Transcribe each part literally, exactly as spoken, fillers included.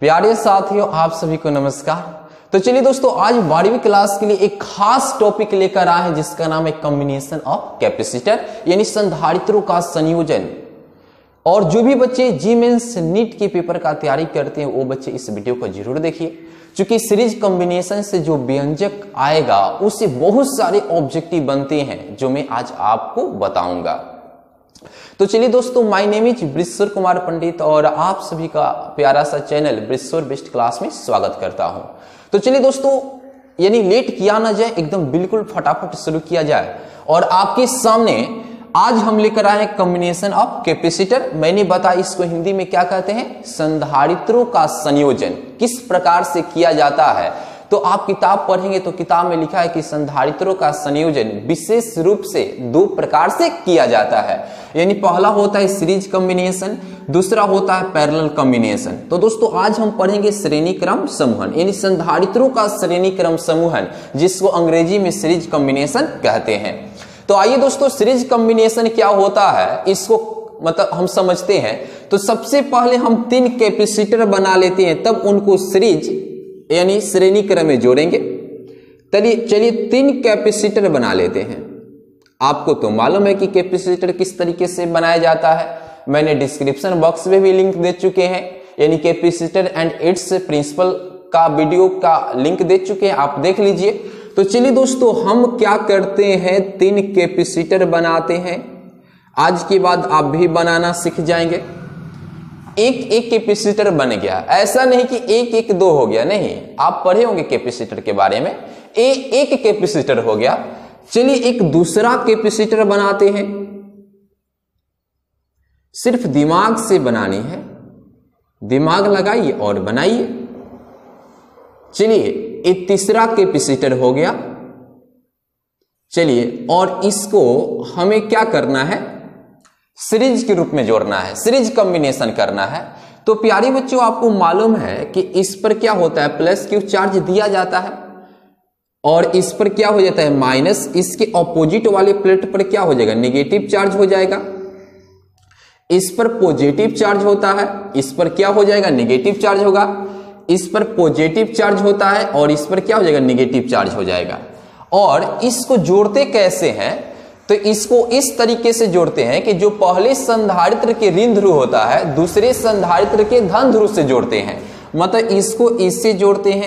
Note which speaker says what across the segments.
Speaker 1: प्यारे साथियों, आप सभी को नमस्कार। तो चलिए दोस्तों, आज बारहवीं क्लास के लिए एक खास टॉपिक लेकर आए हैं जिसका नाम है कॉम्बिनेशन ऑफ कैपेसिटर, यानी संधारित्रों का संयोजन। और जो भी बच्चे जी मेंस नीट के पेपर का तैयारी करते हैं वो बच्चे इस वीडियो को जरूर देखिए, क्योंकि सीरीज कॉम्बिनेशन से जो व्यंजक आएगा उससे बहुत सारे ऑब्जेक्टिव बनते हैं जो मैं आज आपको बताऊंगा। तो चलिए दोस्तों, my name is Brishwar Kumar Pandit और आप सभी का प्यारा सा चैनल ब्रिश्वर बेस्ट क्लास में स्वागत करता हूं। तो चलिए दोस्तों, यानी लेट किया ना जाए, एकदम बिल्कुल फटाफट शुरू किया जाए। और आपके सामने आज हम लेकर आए हैं कॉम्बिनेशन ऑफ कैपेसिटर। मैंने बताया इसको हिंदी में क्या कहते हैं, संधारित्रों का संयोजन किस प्रकार से किया जाता है। तो आप किताब पढ़ेंगे तो किताब में लिखा है कि संधारित्रों का संयोजन विशेष रूप से दो प्रकार से किया जाता है, यानी पहला होता है सीरीज कॉम्बिनेशन, दूसरा होता है पैरेलल कॉम्बिनेशन। तो दोस्तों, आज हम पढ़ेंगे श्रेणी क्रम समूहन, यानी संधारित्रों का श्रेणी क्रम समूहन, जिसको अंग्रेजी में सीरीज कॉम्बिनेशन कहते हैं। तो आइए दोस्तों, सीरीज कॉम्बिनेशन क्या होता है इसको मतलब हम समझते हैं। तो सबसे पहले हम तीन कैपेसिटर बना लेते हैं, तब उनको सीरीज यानी श्रेणी क्रम में जोड़ेंगे। चलिए चलिए तीन कैपेसिटर बना लेते हैं। आपको तो मालूम है कि कैपेसिटर किस तरीके से बनाया जाता है, मैंने डिस्क्रिप्शन बॉक्स में भी लिंक दे चुके हैं, यानी कैपेसिटर एंड इट्स प्रिंसिपल का वीडियो का लिंक दे चुके हैं, आप देख लीजिए। तो चलिए दोस्तों, हम क्या करते हैं, तीन कैपेसिटर बनाते हैं। आज के बाद आप भी बनाना सीख जाएंगे। एक एक कैपेसिटर बन गया, ऐसा नहीं कि एक एक दो हो गया, नहीं, आप पढ़े होंगे कैपेसिटर के बारे में। ए, एक कैपेसिटर हो गया। चलिए एक दूसरा कैपेसिटर बनाते हैं, सिर्फ दिमाग से बनानी है, दिमाग लगाइए और बनाइए। चलिए एक तीसरा कैपेसिटर हो गया। चलिए, और इसको हमें क्या करना है, सीरीज के रूप में जोड़ना है, सीरीज कॉम्बिनेशन करना है। तो प्यारे बच्चों, आपको मालूम है कि इस पर क्या होता है, प्लस क्यू चार्ज दिया जाता है और इस पर क्या हो जाता है, माइनस। इसके ऑपोजिट वाले प्लेट पर क्या हो जाएगा, नेगेटिव चार्ज हो जाएगा। इस पर पॉजिटिव चार्ज होता है, इस पर क्या हो जाएगा, नेगेटिव चार्ज होगा। इस पर पॉजिटिव चार्ज होता है और इस पर क्या हो जाएगा, नेगेटिव चार्ज हो जाएगा। और इसको जोड़ते कैसे हैं, तो इसको इस तरीके से जोड़ते हैं कि जो पहले संधारित्र के ऋण ध्रुव होता है दूसरे संधारित्र के धन ध्रुव से जोड़ते हैं। मतलब इसको इससे जोड़ते हैं,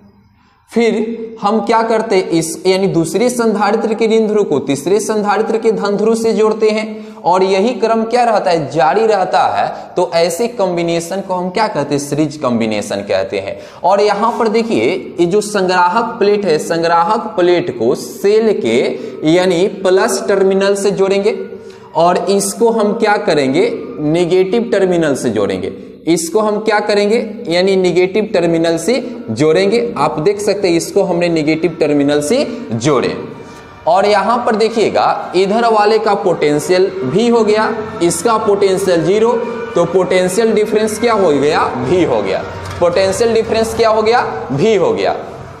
Speaker 1: फिर हम क्या करते हैं, इस यानी दूसरे संधारित्र के ऋण ध्रुव को तीसरे संधारित्र के धन ध्रुव से जोड़ते हैं, और यही क्रम क्या रहता है, जारी रहता है। तो ऐसे कॉम्बिनेशन को हम क्या कहते हैं, सीरीज कॉम्बिनेशन कहते हैं। और यहां पर देखिए, ये जो संग्राहक प्लेट है, संग्राहक प्लेट को सेल के यानी प्लस टर्मिनल से जोड़ेंगे और इसको हम क्या करेंगे, नेगेटिव टर्मिनल से जोड़ेंगे। इसको हम क्या करेंगे, यानी नेगेटिव टर्मिनल से जोड़ेंगे। आप देख सकते हैं इसको हमने नेगेटिव टर्मिनल से जोड़े। और यहां पर देखिएगा, इधर वाले का पोटेंशियल भी हो गया, इसका पोटेंशियल जीरो, तो पोटेंशियल डिफरेंस क्या हो गया, भी हो गया। पोटेंशियल डिफरेंस क्या हो गया, भी हो गया।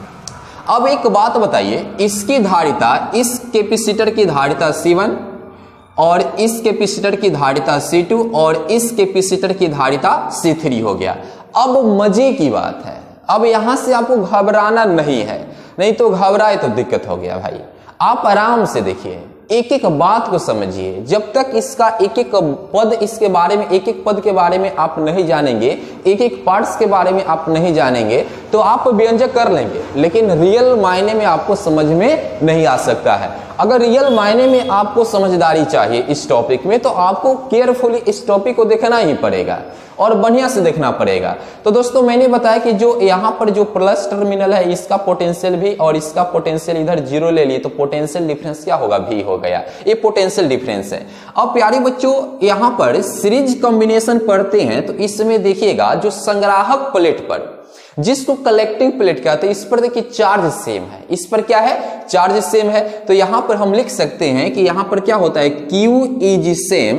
Speaker 1: अब एक बात बताइए, इसकी धारिता, इस कैपेसिटर की धारिता सी वन और इस कैपेसिटर की धारिता सी टू और इस कैपेसिटर की धारिता सी थ्री हो गया। अब मजे की बात है, अब यहां से आपको घबराना नहीं है, नहीं तो घबराए तो दिक्कत हो गया भाई। आप आराम से देखिए, एक एक बात को समझिए। जब तक इसका एक एक पद इसके बारे में, एक एक पद के बारे में आप नहीं जानेंगे, एक एक पार्ट्स के बारे में आप नहीं जानेंगे, तो आप व्यंजक कर लेंगे, लेकिन रियल मायने में आपको समझ में नहीं आ सकता है। अगर रियल मायने में आपको समझदारी चाहिए इस टॉपिक में, तो आपको केयरफुली इस टॉपिक को देखना ही पड़ेगा और बढ़िया से देखना पड़ेगा। तो दोस्तों, मैंने बताया कि जो यहाँ पर जो प्लस टर्मिनल है, इसका पोटेंशियल भी और इसका पोटेंशियल इधर जीरो ले लिए, तो पोटेंशियल डिफरेंस क्या होगा, भी हो गया। ये पोटेंशियल डिफरेंस है। अब प्यारे बच्चों, यहाँ पर सीरीज कॉम्बिनेशन पढ़ते हैं तो इसमें देखिएगा, जो संग्राहक प्लेट पर, जिसको कलेक्टिंग प्लेट कहते हैं, इस पर देखिए चार्ज सेम है, इस पर क्या है, चार्ज सेम है। तो यहां पर हम लिख सकते हैं कि यहां पर क्या होता है, Q is same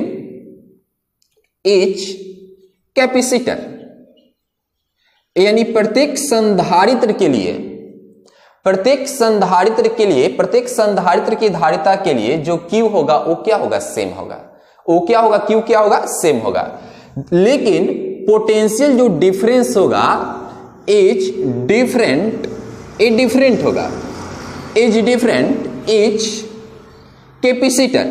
Speaker 1: each capacitor, यानी प्रत्येक संधारित्र के लिए, प्रत्येक संधारित्र के लिए प्रत्येक संधारित्र की धारिता के लिए जो Q होगा वो क्या होगा, सेम होगा। वो क्या होगा, Q क्या होगा, सेम होगा। लेकिन पोटेंशियल जो डिफरेंस होगा इज डिफरेंट, ए डिफरेंट होगा, इज डिफरेंट इज कैपेसिटर,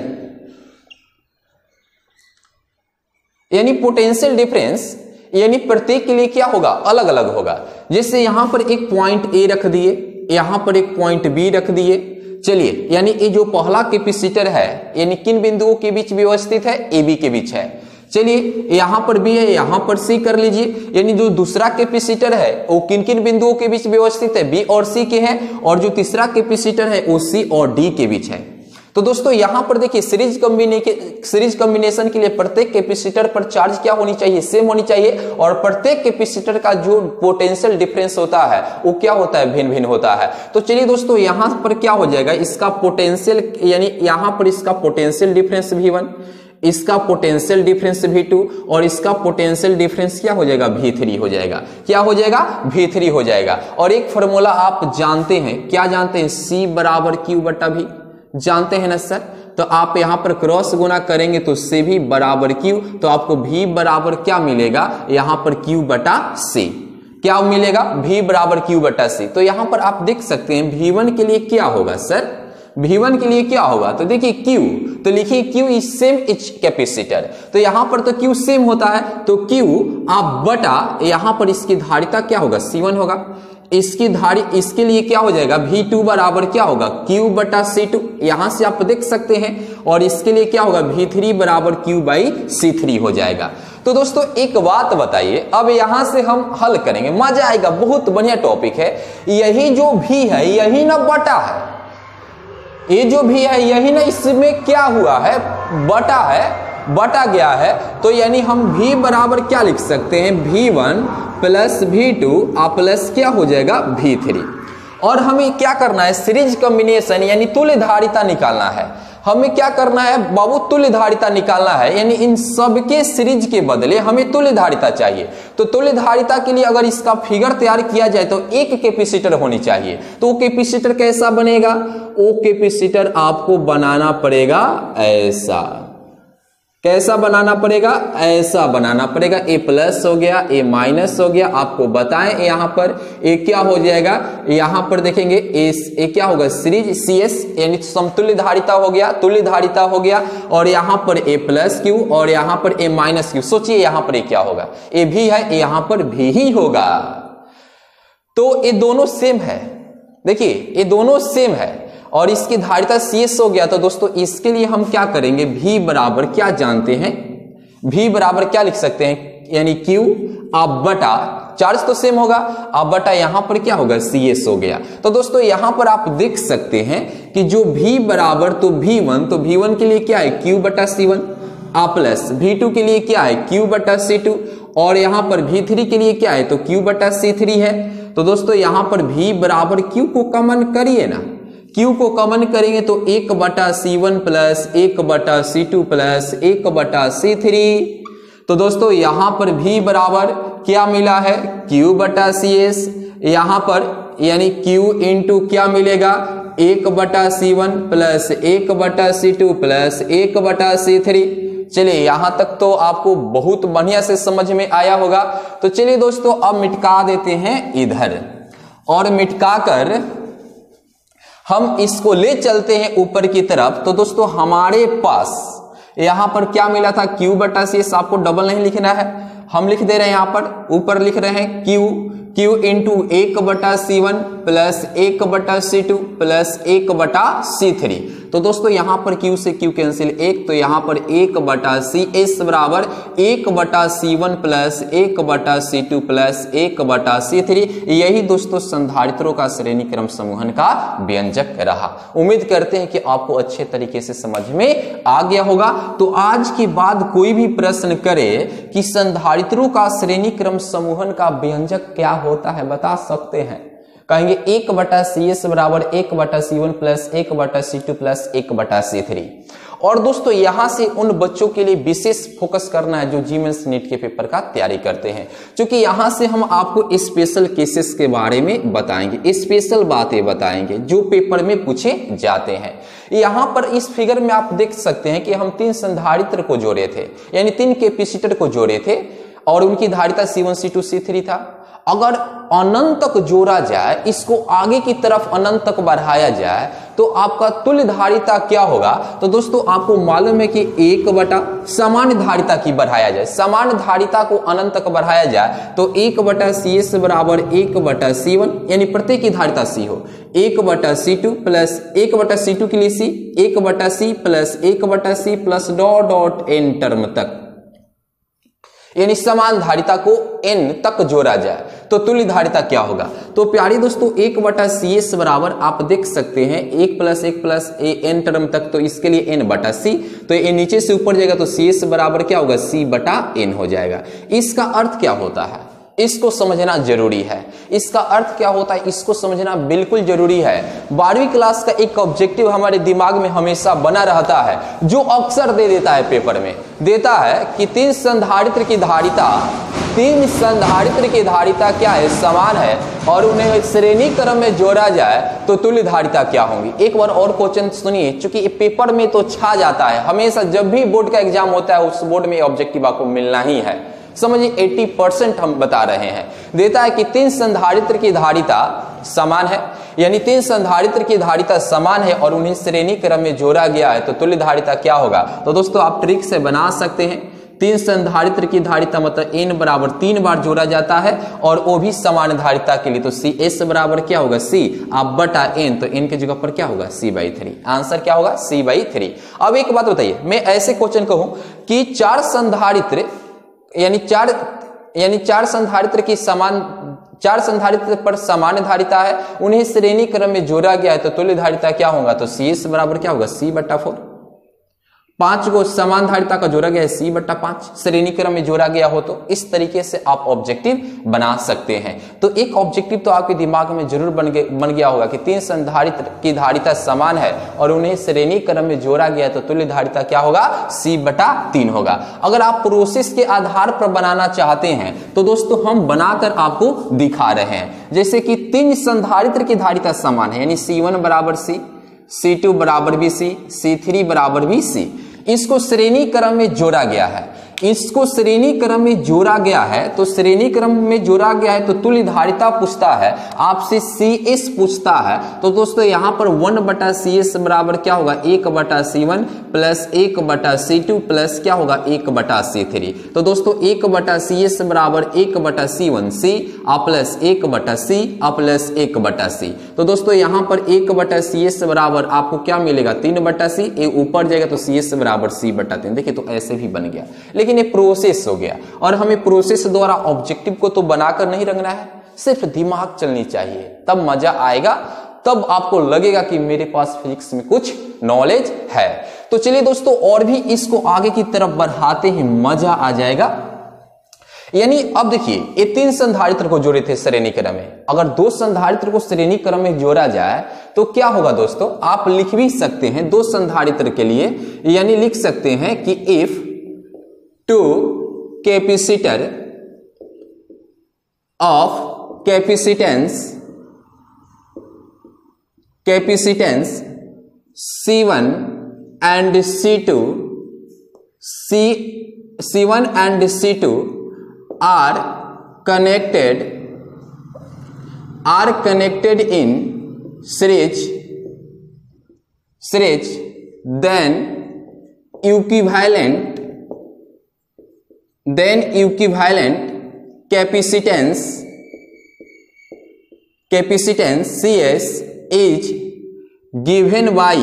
Speaker 1: यानी पोटेंशियल डिफरेंस यानी प्रत्येक के लिए क्या होगा, अलग अलग होगा। जैसे यहां पर एक पॉइंट ए रख दिए, यहां पर एक पॉइंट बी रख दिए, चलिए यानी ये जो पहला कैपेसिटर है यानी किन बिंदुओं के बीच व्यवस्थित है, ए बी के बीच है। चलिए यहां पर बी है, यहां पर सी कर लीजिए, यानी जो दूसरा कैपेसिटर है वो किन किन बिंदुओं के बीच व्यवस्थित है, बी और सी के है, और जो तीसरा कैपेसिटर है वो सी और डी के बीच है। तो दोस्तों यहां पर देखिए सीरीज कॉम्बिनेशन सीरीज कॉम्बिनेशन के लिए प्रत्येक कैपेसिटर पर चार्ज क्या होनी चाहिए, सेम होनी चाहिए, और प्रत्येक कैपेसिटर का जो पोटेंशियल डिफरेंस होता है वो क्या होता है, भिन्न भिन्न होता है। तो चलिए दोस्तों यहां पर क्या हो जाएगा, इसका पोटेंशियल यानी यहां पर इसका पोटेंशियल डिफरेंस वी वन, इसका पोटेंशियल डिफरेंस वी टू, और इसका पोटेंशियल डिफरेंस क्या हो जाएगा, वी थ्री हो जाएगा। क्या हो जाएगा, वी थ्री हो जाएगा। और एक फॉर्मूला आप जानते हैं, क्या जानते हैं, C बराबर क्यू बटा भी जानते हैं ना सर। तो आप यहां पर क्रॉस गुना करेंगे तो C भी बराबर क्यू, तो आपको V बराबर क्या मिलेगा, यहां पर Q बटा C क्या मिलेगा, V बराबर Q बटा C। तो यहां पर आप देख सकते हैं V वन के लिए क्या होगा सर, V वन के लिए क्या होगा, तो देखिए Q, तो लिखिए Q is same each capacitor, तो यहां पर तो Q सेम होता है, तो Q आप बटा यहां पर इसकी धारिता क्या होगा, C वन होगा, इसकी धारी इसके लिए क्या हो जाएगा, V टू बराबर क्या होगा, Q बटा C टू, यहां से आप देख सकते हैं, और इसके लिए क्या होगा, V थ्री बराबर Q बाई C थ्री हो जाएगा। तो दोस्तों एक बात बताइए, अब यहां से हम हल करेंगे, मजा आएगा, बहुत बढ़िया टॉपिक है। यही जो V है यही ना बटा है, ये जो भी है यही ना इसमें क्या हुआ है, बटा है, बटा गया है। तो यानी हम V बराबर क्या लिख सकते हैं, V one plus V two plus क्या हो जाएगा, वी थ्री। और हमें क्या करना है, सीरीज कॉम्बिनेशन यानी तुल्य धारिता निकालना है। हमें क्या करना है बाबू, तुल्य धारिता निकालना है, यानी इन सबके सीरीज के बदले हमें तुल्य धारिता चाहिए। तो तुल्य धारिता के लिए अगर इसका फिगर तैयार किया जाए तो एक कैपेसिटर होनी चाहिए। तो वो कैपेसिटर कैसा बनेगा, वो कैपेसिटर आपको बनाना पड़ेगा ऐसा, कैसा बनाना पड़ेगा, ऐसा बनाना पड़ेगा। ए प्लस हो गया, ए माइनस हो गया, आपको बताएं यहां पर ए क्या हो जाएगा, यहां पर देखेंगे ए क्या होगा, सीरीज सी एस यानी समतुल्य धारिता हो गया, तुल्य धारिता हो गया, और यहां पर ए प्लस क्यू और यहां पर ए माइनस क्यू। सोचिए यहां पर ए क्या होगा, ए भी है, यहां पर भी ही होगा। तो ये दोनों सेम है, देखिए ये दोनों सेम है, और इसकी धारिता सी एस हो गया। तो दोस्तों इसके लिए हम क्या करेंगे, V बराबर क्या जानते हैं, V बराबर क्या लिख सकते हैं, यानी Q आप बटा, चार्ज तो सेम होगा, आप बटा यहां पर क्या होगा, सी एस हो गया। तो दोस्तों यहां पर आप देख सकते हैं कि जो V बराबर तो वी वन, तो वी वन के लिए क्या है, Q बटा सी वन, आ प्लस वी टू के लिए क्या है, Q बटा सी टू, और यहां पर वी थ्री के लिए क्या है, तो Q बटा सी थ्री है। तो दोस्तों यहां पर V बराबर Q को कॉमन करिए ना, Q को कॉमन करेंगे तो एक बटा सी वन प्लस एक बटा सी टू प्लस एक बटा सी थ्री। तो दोस्तों यहां पर V बराबर क्या मिला है, Q बटा सी एस, यहां पर यानी Q इंटू क्या मिलेगा, एक बटा सी वन प्लस एक बटा सी टू प्लस एक बटा सी थ्री। चलिए यहां तक तो आपको बहुत बढ़िया से समझ में आया होगा। तो चलिए दोस्तों अब मिटका देते हैं इधर, और मिटका कर हम इसको ले चलते हैं ऊपर की तरफ। तो दोस्तों हमारे पास यहां पर क्या मिला था, Q बटा सी एस, आपको डबल नहीं लिखना है, हम लिख दे रहे हैं, यहां पर ऊपर लिख रहे हैं Q, Q इंटू एक बटा सी वन प्लस एक बटा सी टू प्लस एक बटा सी थ्री। तो दोस्तों यहां पर Q से Q कैंसिल एक, तो यहां पर एक बटा सी एस बराबर एक बटा सी वन प्लस एक बटा सी टू प्लस एक बटा सी थ्री। यही दोस्तों संधारित्रों का श्रेणी क्रम समूहन का व्यंजक रहा। उम्मीद करते हैं कि आपको अच्छे तरीके से समझ में आ गया होगा। तो आज के बाद कोई भी प्रश्न करे कि संधारित्रों का श्रेणी क्रम समूहन का व्यंजक क्या होता है, बता सकते हैं, कहेंगे एक बटा सी एस बराबर एक बटा सी वन प्लस एक बटा सी टू प्लस एक बटा सी थ्री। और दोस्तों यहां से उन बच्चों के लिए विशेष फोकस करना है जो जी मेंस नीट के पेपर का तैयारी करते हैं, क्योंकि यहां से हम आपको स्पेशल केसेस के बारे में बताएंगे, स्पेशल बातें बताएंगे जो पेपर में पूछे जाते हैं। यहां पर इस फिगर में आप देख सकते हैं कि हम तीन संधारित्र को जोड़े थे, यानी तीन कैपेसिटर को जोड़े थे। और उनकी धारिता C one C two C three था। अगर अनंत तक जोड़ा जाए, इसको आगे की तरफ अनंत तक बढ़ाया जाए तो आपका तुल्य धारिता क्या होगा? तो दोस्तों आपको मालूम है कि एक बटा समान धारिता की बढ़ाया जाए, समान धारिता को अनंत तक बढ़ाया जाए तो एक बटा सी एस बराबर एक बटा सी वन, यानी प्रत्येक की धारिता सी हो, एक बटा सी टू प्लस एक बटा सी टू के लिए सी, एक बटा सी प्लस एक बटा C plus dot dot N term तक, यानी समान धारिता को n तक जोड़ा जाए तो तुल्य धारिता क्या होगा? तो प्यारी दोस्तों एक बटा सी एस बराबर आप देख सकते हैं एक प्लस एक प्लस ए एन टर्म तक, तो इसके लिए n बटा सी, तो ये नीचे से ऊपर जाएगा तो सी एस बराबर क्या होगा? सी बटा एन हो जाएगा। इसका अर्थ क्या होता है? इसको समझना जरूरी है। इसका अर्थ क्या होता है इसको समझना बिल्कुल जरूरी है। बारहवीं क्लास का एक ऑब्जेक्टिव हमारे दिमाग में हमेशा बना रहता है, जो अक्सर दे देता है पेपर में, देता है कि तीन संधारित्र की धारिता तीन संधारित्र की धारिता क्या है? समान है, और उन्हें श्रेणी क्रम में जोड़ा जाए तो तुल्य धारिता क्या होंगी। एक बार और क्वेश्चन सुनिए, क्योंकि पेपर में तो छा जाता है हमेशा, जब भी बोर्ड का एग्जाम होता है उस बोर्ड में ऑब्जेक्टिव आपको मिलना ही है। समझिए अस्सी परसेंट हम बता रहे हैं। देता है कि तीन संधारित्र की धारिता समान है, यानी तीन संधारित्र की धारिता समान है और उन्हें श्रेणी क्रम में जोड़ा गया है तो तुल्य धारिता क्या होगा? तो दोस्तों आप ट्रिक से बना सकते हैं। तीन संधारित्र की धारिता मतलब n बराबर तीन बार जोड़ा जाता है और वो भी समान धारिता के लिए, तो सी एस बराबर क्या होगा? सी आप बटा n, तो n के जगह पर क्या होगा? C by three. आंसर क्या होगा? C by three. अब एक बात बताइए, मैं ऐसे क्वेश्चन कहूं कि चार संधारित्र यानी चार यानी चार संधारित्र की समान चार संधारित्र पर समान धारिता है, उन्हें श्रेणी क्रम में जोड़ा गया है तो तुल्य धारिता क्या होगा? तो सी एस बराबर क्या होगा? सी बट्टा फोर। पांच को समान धारिता का जोड़ा गया है, सी बट्टा पांच, श्रेणी क्रम में जोड़ा गया हो तो इस तरीके से आप ऑब्जेक्टिव बना सकते हैं। तो एक ऑब्जेक्टिव तो आपके दिमाग में जरूर बन गया बन गया होगा कि तीन संधारित्र की धारिता समान है और उन्हें श्रेणी क्रम में जोड़ा गया है तो तुल्य धारिता क्या होगा? सी बटा तीन होगा। अगर आप प्रोसेस के आधार पर बनाना चाहते हैं तो दोस्तों हम बनाकर आपको दिखा रहे हैं। जैसे कि तीन संधारित्र की धारिता समान है, यानी सी वन बराबर सी, सी टू बराबर भी सी, सी थ्री बराबर भी सी, इसको श्रेणी क्रम में जोड़ा गया है। इसको श्रेणी क्रम में जोड़ा गया है तो श्रेणी क्रम में जोड़ा गया है तो तुल्य धारिता पूछता है आपसे, सी एस पूछता है। तो दोस्तों यहां पर वन बटा सी एस बराबर क्या होगा? एक बटा सी वन प्लस एक बटा सी टू प्लस क्या होगा? एक बटा सी थ्री। तो दोस्तों एक बटा सी एस बराबर एक बटा सी वन सी आ प्लस एक बटा सी आ प्लस एक बटा सी। तो दोस्तों यहां पर एक बटा सी एस बराबर आपको क्या मिलेगा? तीन बटा सी, ए ऊपर जाएगा तो सी एस बराबर सी बटा तीन। देखिए तो ऐसे भी बन गया, लेकिन ये प्रोसेस हो गया और हमें प्रोसेस द्वारा ऑब्जेक्टिव को तो बनाकर नहीं रखना है, सिर्फ दिमाग चलनी चाहिए, तब मजा आएगा, तब आपको लगेगा कि मेरे पास फिजिक्स में कुछ नॉलेज है। तो चलिए दोस्तों और भी इसको आगे की तरफ बढ़ाते हैं, मजा आ जाएगा। यानी अब देखिए ये तीन संधारित्र को जोड़े थे श्रेणी क्रम में, अगर दो संधारित्र को श्रेणी क्रम में जोड़ा जाए तो क्या होगा दोस्तों? आप लिख भी सकते हैं दो संधारित्र के लिए, यानी लिख सकते हैं कि if two capacitor of capacitance capacitance C one and C two C C1 and C two are connected are connected in series series then equivalent then equivalent capacitance capacitance C S is given by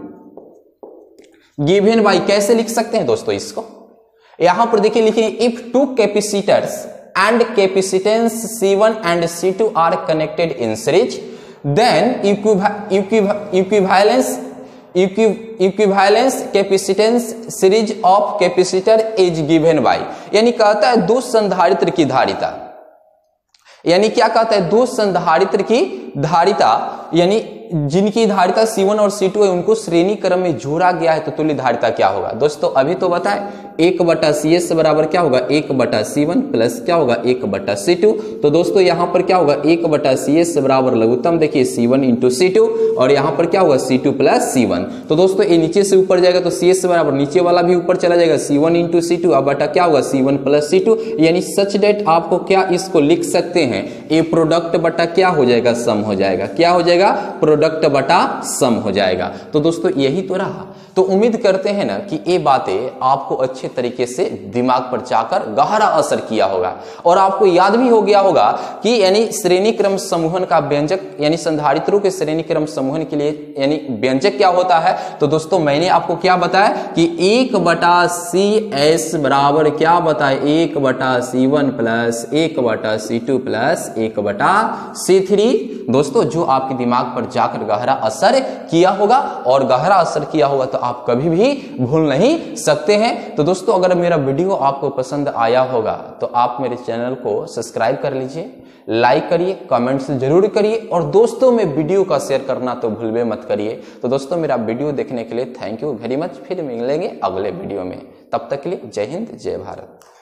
Speaker 1: given by कैसे लिख सकते हैं दोस्तों इसको? यहां पर देखिए लिखिए if two capacitors and capacitance C one and C two are connected in series then equivalence equivalence capacitance series of capacitor is given by, यानी कहता है दो संधारित्र की धारिता, यानी क्या कहता है? दो संधारित्र की धारिता यानी जिनकी धारिता सी वन और सी टू है उनको श्रेणी क्रम में जोड़ा गया है तो तुल्य धारिता क्या होगा। दोस्तों अभी तो बताए एक बटा सी एस बराबर क्या होगा, एक बटा सी वन प्लस क्या होगा, एक बटा सी टू। तो दोस्तों यहां पर क्या होगा, एक बटा सी एस बराबर लघुत्तम देखिए C one into C two, और यहां पर क्या होगा C two plus C one. तो दोस्तों ये नीचे से ऊपर जाएगा तो सी एस बराबर नीचे वाला भी ऊपर चला जाएगा C one into C two, अब बटा क्या होगा C one plus C two. यानी सच डेट आपको क्या इसको लिख सकते हैं, ए प्रोडक्ट बटा क्या हो जाएगा, सम हो जाएगा। क्या हो जाएगा, प्रोडक्ट बटा सम हो जाएगा। तो दोस्तों यही तो रहा। तो उम्मीद करते हैं ना कि ये बातें आपको अच्छे तरीके से दिमाग पर जाकर गहरा असर किया होगा और आपको याद भी हो गया होगा कि यानी श्रेणी क्रम समूहन का व्यंजक यानी संधारित्रों के श्रेणी क्रम समूहन के लिए यानी व्यंजक क्या होता है। तो दोस्तों मैंने आपको क्या बताया कि एक बटा सी एस बराबर क्या बताया, एक बटा सी वन प्लस एक बटा सी टू प्लस एक बटा सी थ्री। दोस्तों जो आपके दिमाग पर जाकर गहरा असर किया होगा और गहरा असर किया होगा तो आप कभी भी भूल नहीं सकते हैं। तो दोस्तों अगर मेरा वीडियो आपको पसंद आया होगा तो आप मेरे चैनल को सब्सक्राइब कर लीजिए, लाइक करिए, कमेंट्स जरूर करिए और दोस्तों में वीडियो का शेयर करना तो भूलवे मत करिए। तो दोस्तों मेरा वीडियो देखने के लिए थैंक यू वेरी मच। फिर मिलेंगे अगले वीडियो में, तब तक के लिए जय हिंद जय भारत।